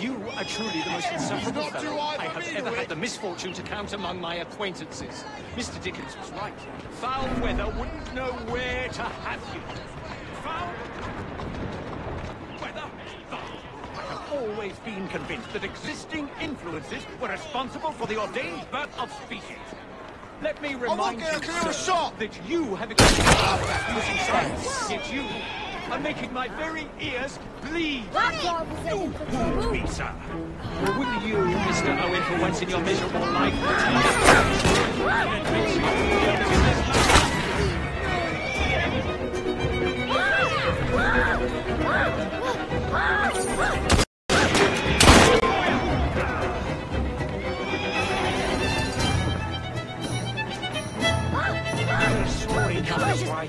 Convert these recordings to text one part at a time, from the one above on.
You are truly the most insufferable fellow I have ever had the misfortune to count among my acquaintances. Mr. Dickens was right. Foul weather wouldn't know where to have you. Foul weather? I have always been convinced that existing influences were responsible for the ordained birth of species. Let me remind you, sir, that you have experienced using science, yet you are making my very ears bleed. You fooled me, sir. Will you, Mr. Owen, for once in your miserable life, admit your guilt in this sorry, that's right.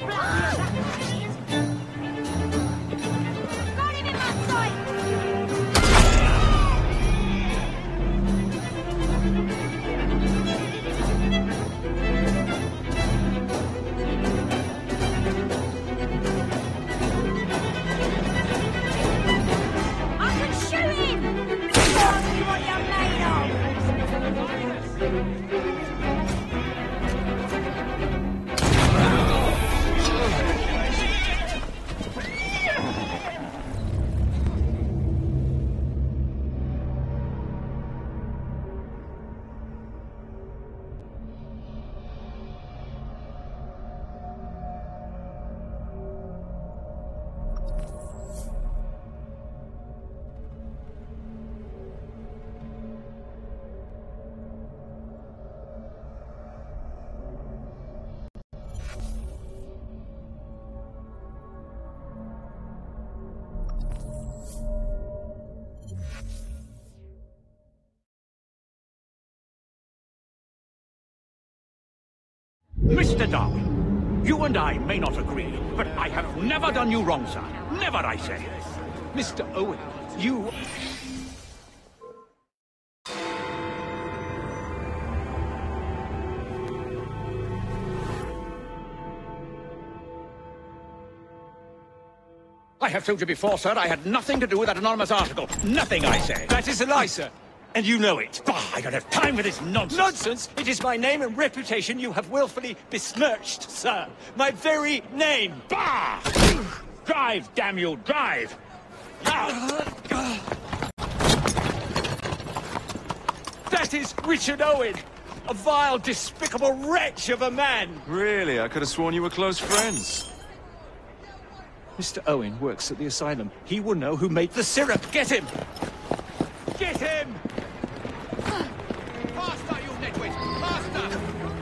Mr. Darwin, you and I may not agree, but I have never done you wrong, sir. Never, I say. Mr. Owen, you... I have told you before, sir, I had nothing to do with that anonymous article. Nothing, I say. That is a lie, sir. And you know it. Bah, I don't have time for this nonsense. Nonsense? It is my name and reputation you have willfully besmirched, sir. My very name. Bah! Drive, damn you, drive! That is Richard Owen, a vile, despicable wretch of a man. Really? I could have sworn you were close friends. Mr. Owen works at the asylum. He will know who made the syrup. Get him! Get him! Faster, you nitwit! Faster!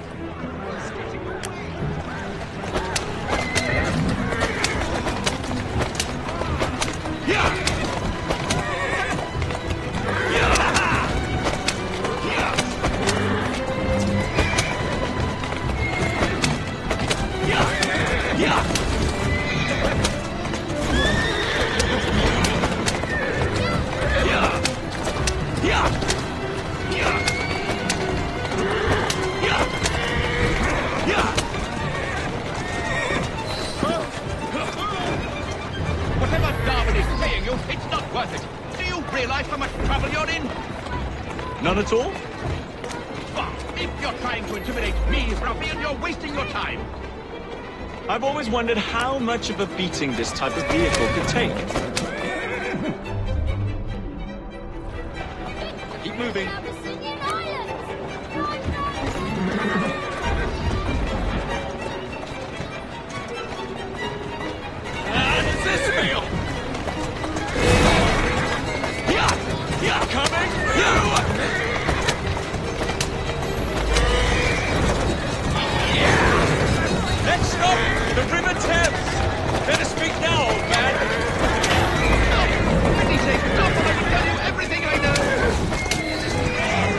None at all? But if you're trying to intimidate me, ruffian, you're wasting your time. I've always wondered how much of a beating this type of vehicle could take. Keep moving. How does this feel? Let's stop! The river Thames! Better speak now, old man! For pity's sake, stop, and I will tell you everything I know!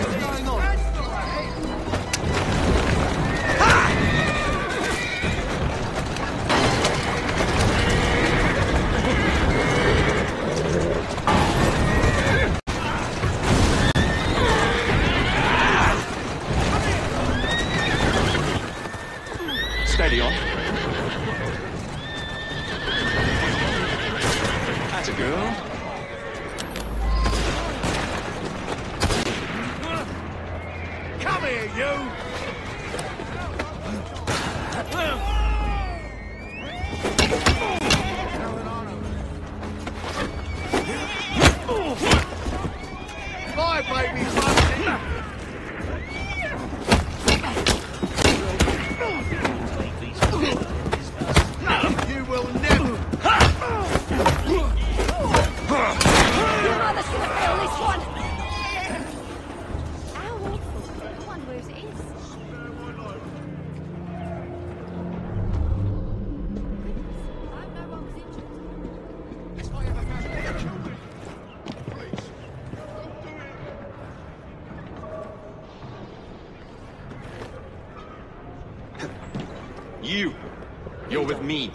you! My baby's you will never. Your mother's gonna feel this one. How awful. I wonder whose it is. I hope no one was injured. If I ever found their children. Please, don't do it. You're with me.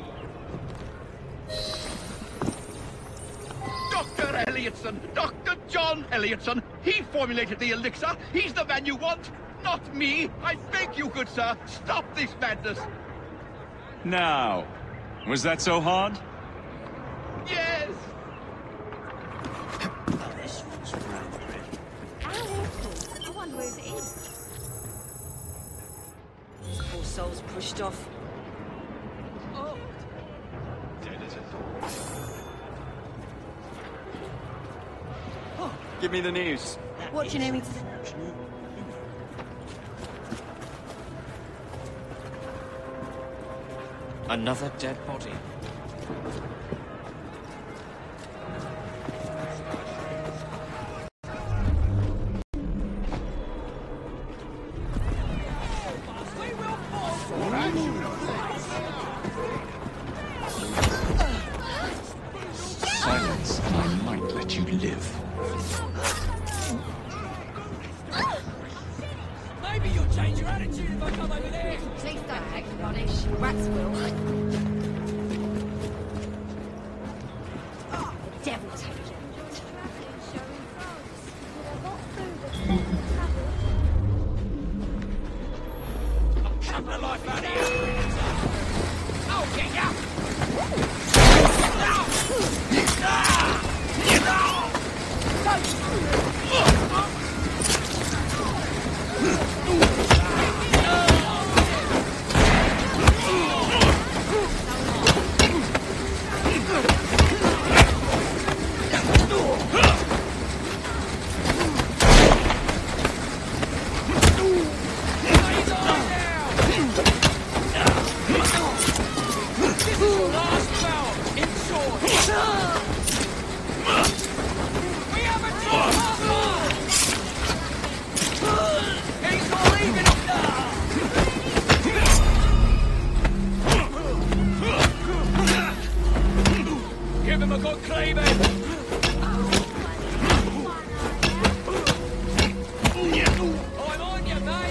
Dr. Elliotson! Dr. John Elliotson! He formulated the elixir! He's the man you want! Not me! I beg you, good sir! Stop this madness! Now, was that so hard? Yes! How awful. I wonder whose it is. Poor soul's pushed off. Give me the news. What do you need me to... Another dead body. Silence, and I might let you live. Maybe you'll change your attitude if I come over there. Please don't take the rubbish. Rats will. The devil take it. Come to life out here. I'll get ya. Give him a good cleaving! I'm on you, mate!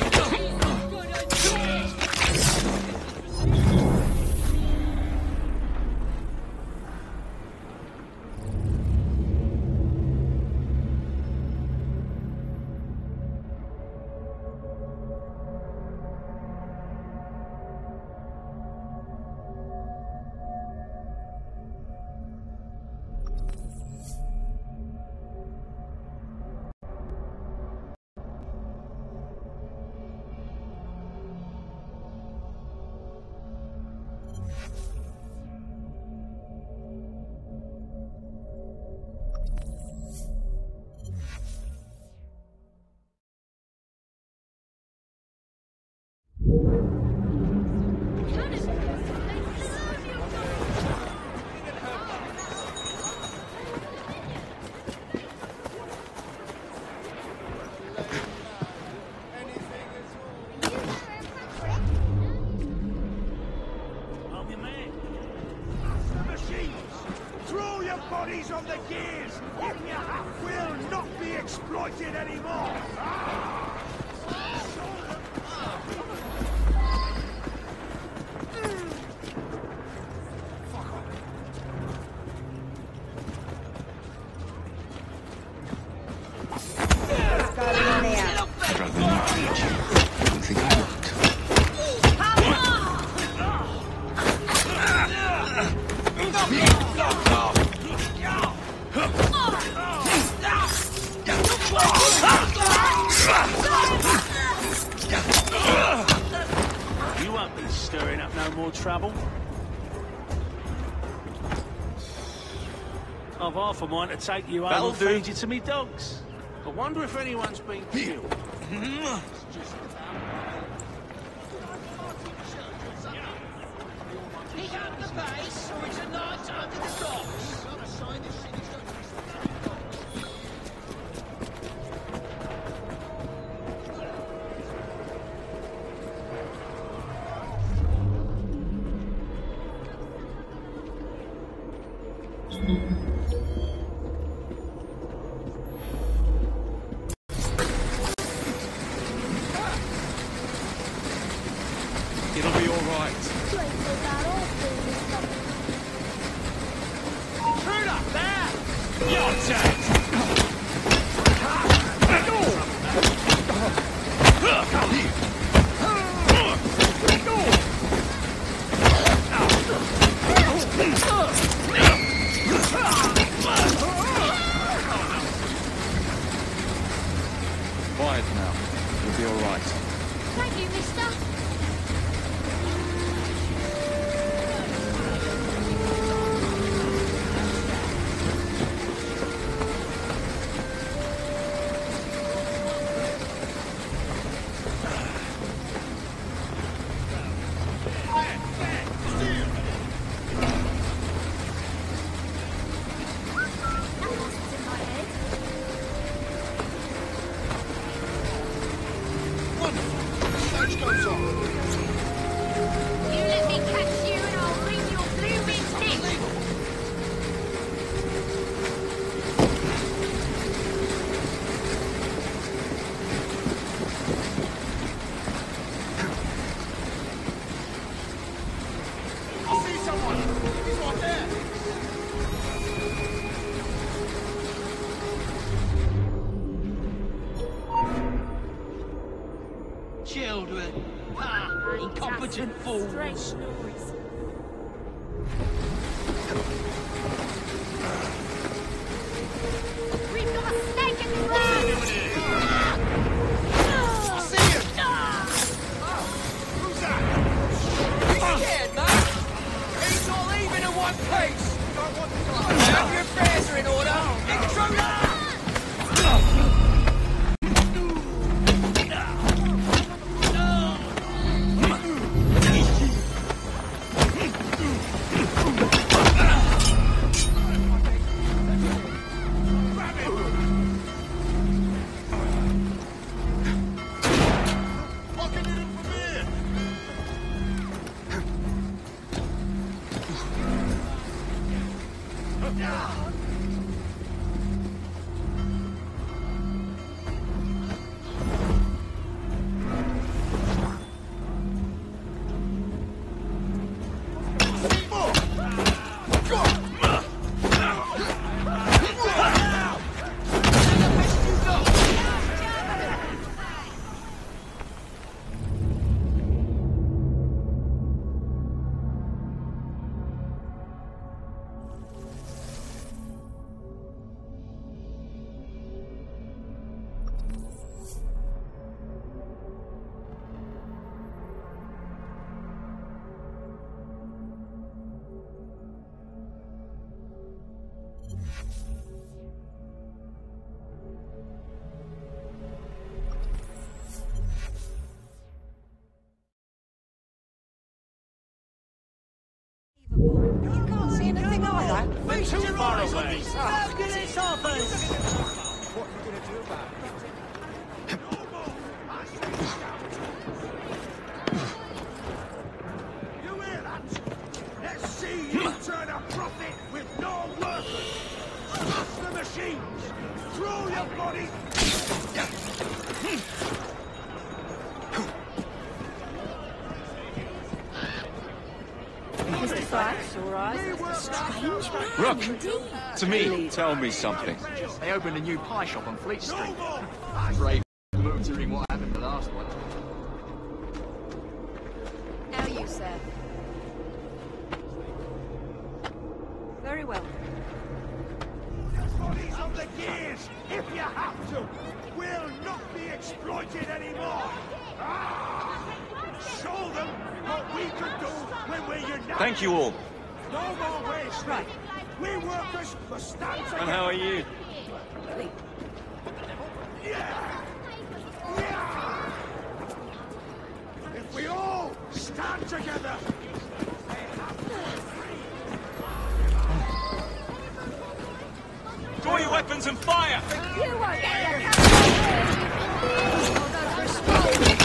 Throw your bodies on the gears! We'll not be exploited anymore! I'd rather not hurt you. I don't think I would. more trouble. I've half a mind to take you home and feed you to me dogs. I wonder if anyone's been killed. Pick up the pace, or it's a night under the docks. It'll be all right. Intruder, there! Your turn! Quiet now. You'll be all right. Thank you, mister. Children. Ah, incompetent fools. Strange noise. We've got a snake in the road! I see him! Who's that? Be scared, mate! He's not leaving in one piece! Have your affairs are in order! Intruder! You can't see anything either. We're too far away! Look at this office! What are you going to do about it? You hear that? Let's see you turn a profit with no workers. Trust the machines. Throw your body. Mr. Sykes, all right? Strange man. Rook, Indeed. to me, tell me something. They opened a new pie shop on Fleet Street. Brave move during what happened the last one. Now you, sir. Very well. Bodies on the gears, if you have to. We'll not be exploited anymore. Ah! Show them what we can do when we're united. Thank you all. No more waste. Right. We workers must stand together. And how are you? Yeah. Yeah. If we all stand together, Draw your weapons and fire! You won't get your camera. I'll go for a stroll.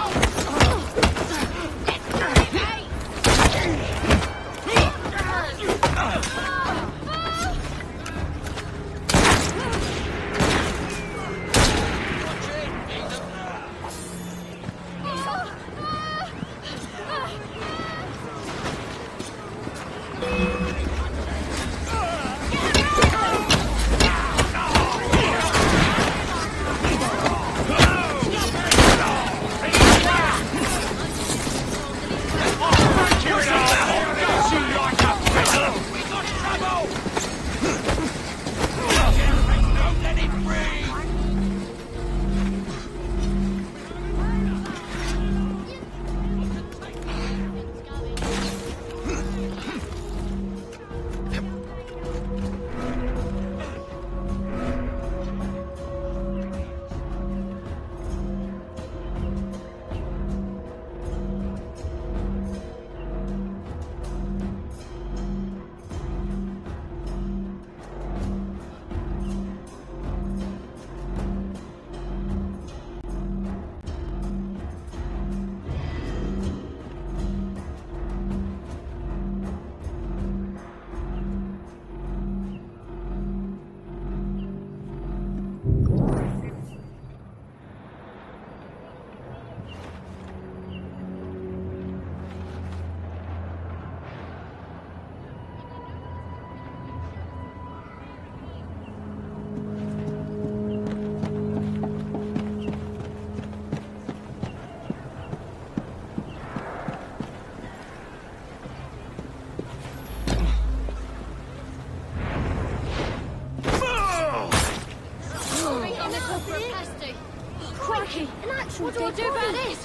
Crikey! An actual what do I do about this?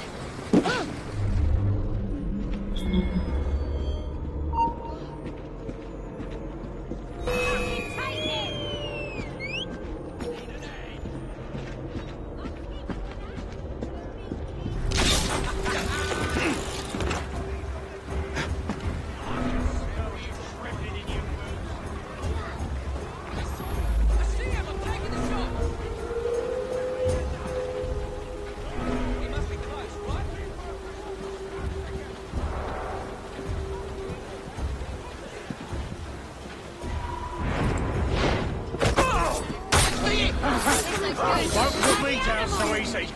won't put me down so easy.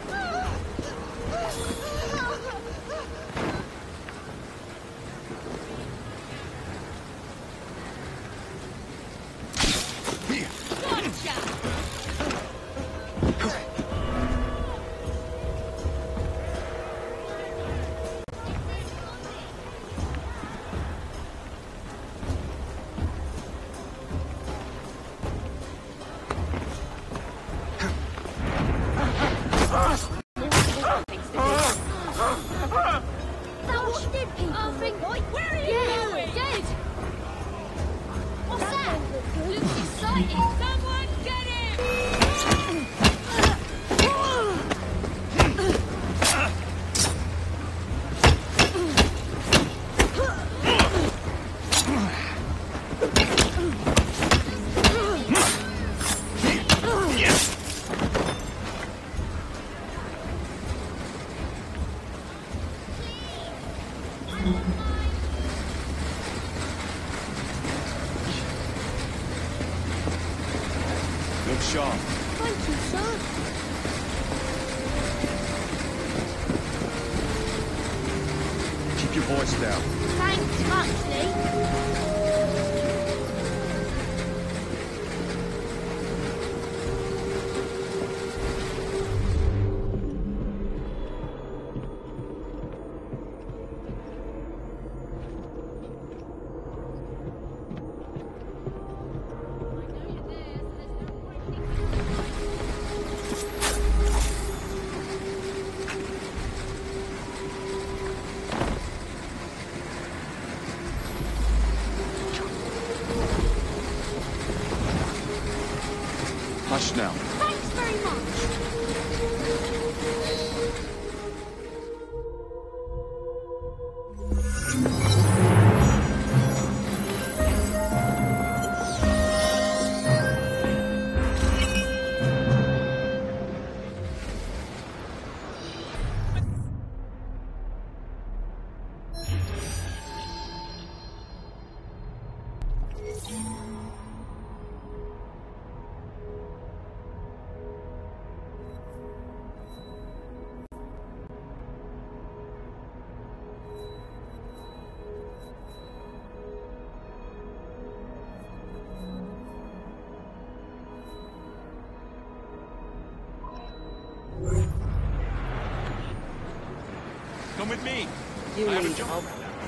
Look sharp. Thank you, sir. Keep your voice down. Thanks muchly. Hush now. Thanks very much. Come with me. You I have a lead. job.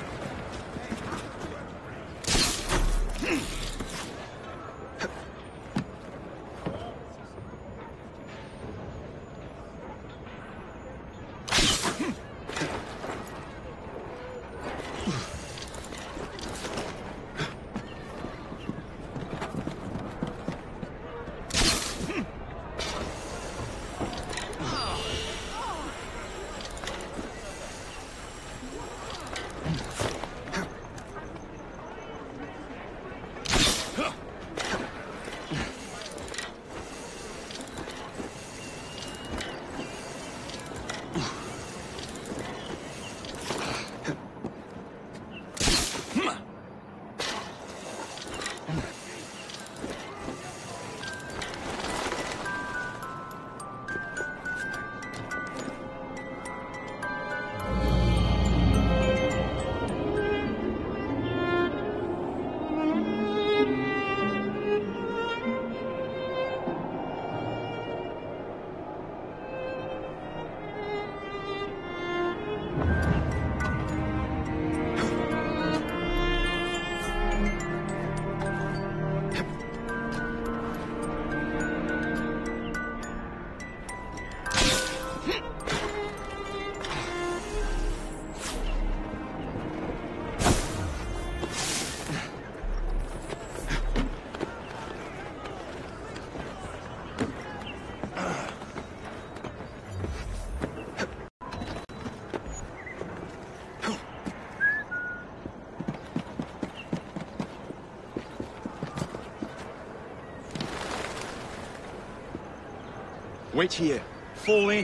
Wait here. Fall in.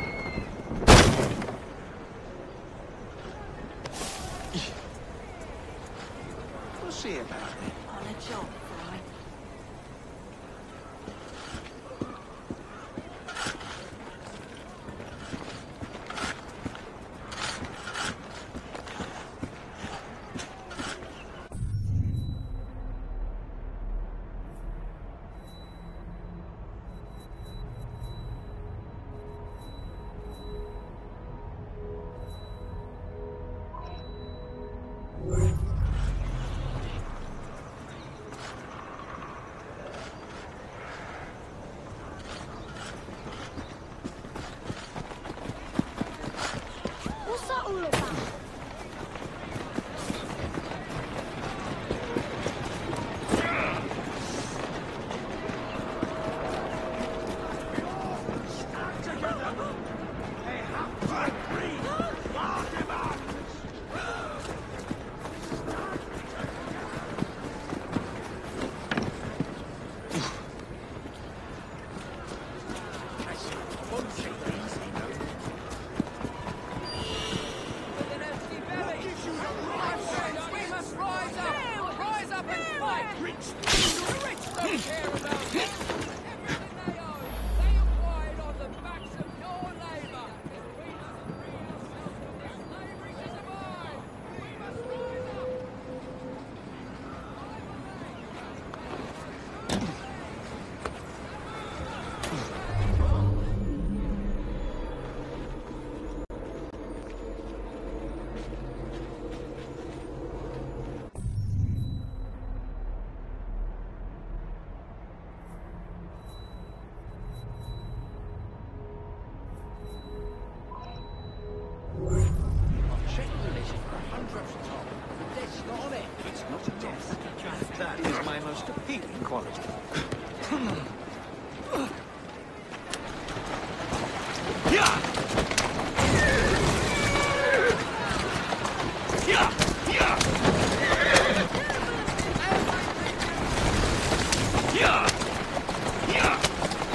What's he about? On a job, right?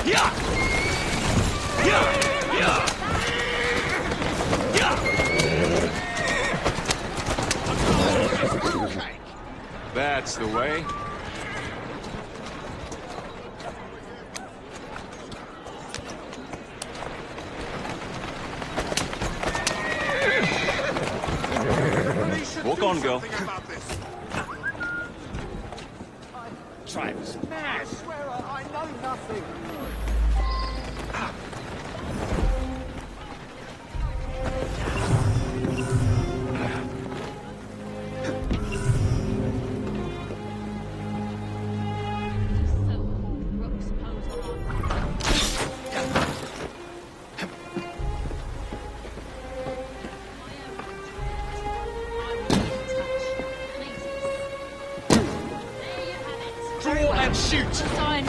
That's the way. Walk on, girl. Travis. I swear I know nothing. Draw and shoot! Sign.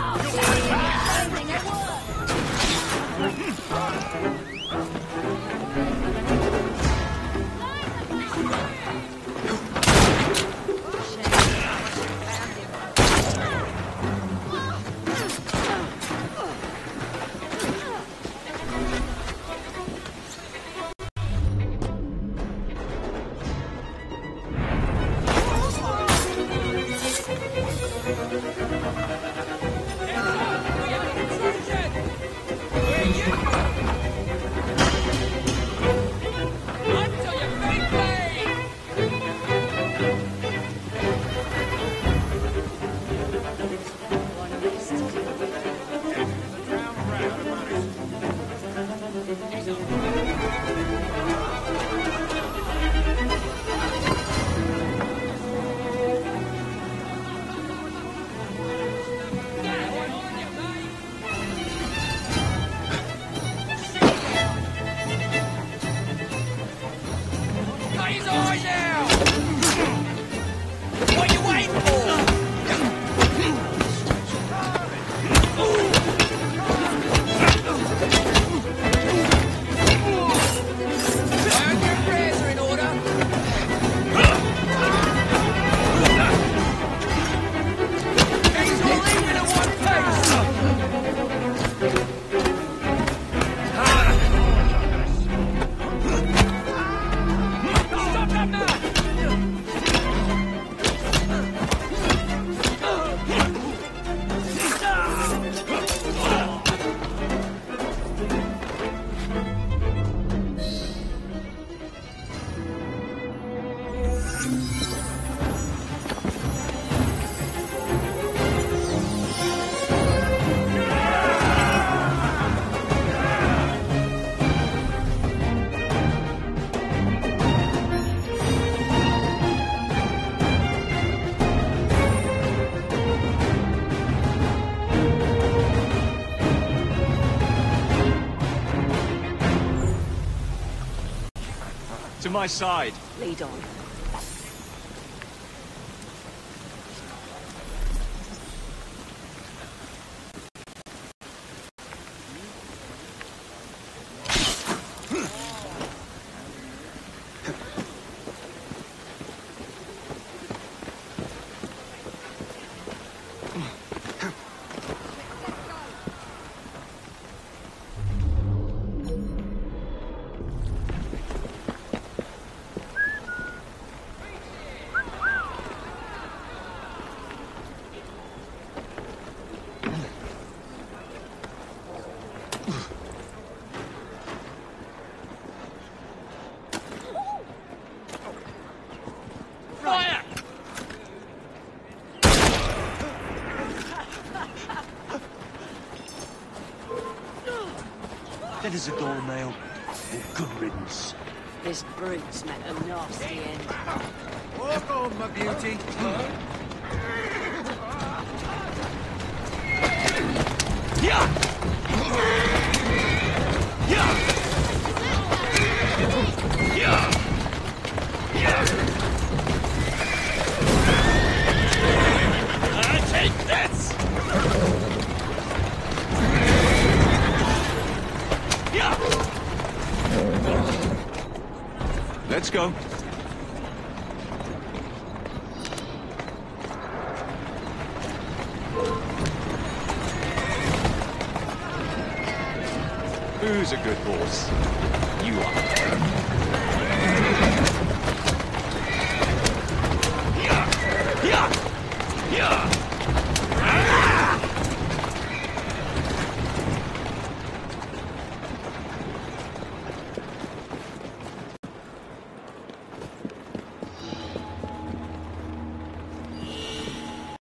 To my side. Lead on. Dead as a doornail. Good riddance. This brute's met a nasty end. Walk on, my beauty. Take this! Let's go. Who's a good horse? You are.